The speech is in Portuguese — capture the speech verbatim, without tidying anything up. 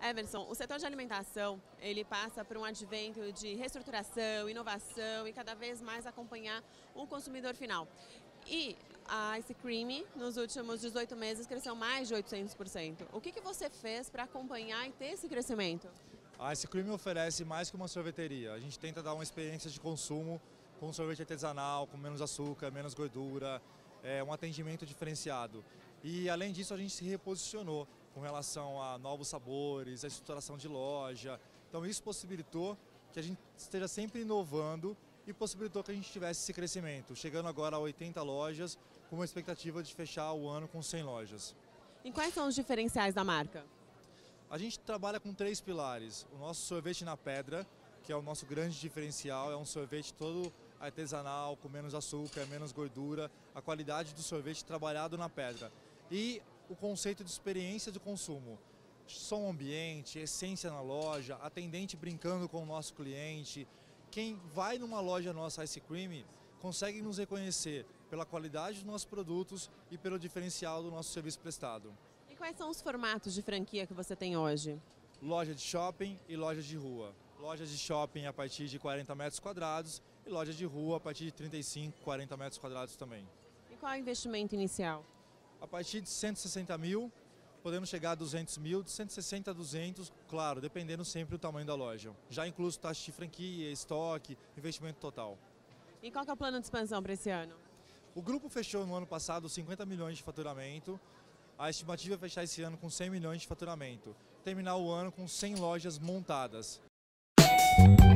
Emerson, o setor de alimentação, ele passa por um advento de reestruturação, inovação e cada vez mais acompanhar o consumidor final. E a Ice Cream, nos últimos dezoito meses, cresceu mais de oitocentos por cento. O que, que você fez para acompanhar e ter esse crescimento? A Ice Cream oferece mais que uma sorveteria. A gente tenta dar uma experiência de consumo com sorvete artesanal, com menos açúcar, menos gordura, é, um atendimento diferenciado. E além disso, a gente se reposicionou com relação a novos sabores, a estruturação de loja. Então isso possibilitou que a gente esteja sempre inovando e possibilitou que a gente tivesse esse crescimento, chegando agora a oitenta lojas, com uma expectativa de fechar o ano com cem lojas. E quais são os diferenciais da marca? A gente trabalha com três pilares. O nosso sorvete na pedra, que é o nosso grande diferencial, é um sorvete todo artesanal, com menos açúcar, menos gordura, a qualidade do sorvete trabalhado na pedra. E o conceito de experiência de consumo. Som ambiente, essência na loja, atendente brincando com o nosso cliente. Quem vai numa loja nossa Ice Cream consegue nos reconhecer pela qualidade dos nossos produtos e pelo diferencial do nosso serviço prestado. E quais são os formatos de franquia que você tem hoje? Loja de shopping e loja de rua. Lojas de shopping a partir de quarenta metros quadrados e loja de rua a partir de trinta e cinco, quarenta metros quadrados também. E qual é o investimento inicial? A partir de cento e sessenta mil, podendo chegar a duzentos mil, de cento e sessenta a duzentos, claro, dependendo sempre do tamanho da loja. Já incluso taxa de franquia, estoque, investimento total. E qual que é o plano de expansão para esse ano? O grupo fechou no ano passado cinquenta milhões de faturamento. A estimativa é fechar esse ano com cem milhões de faturamento. Terminar o ano com cem lojas montadas.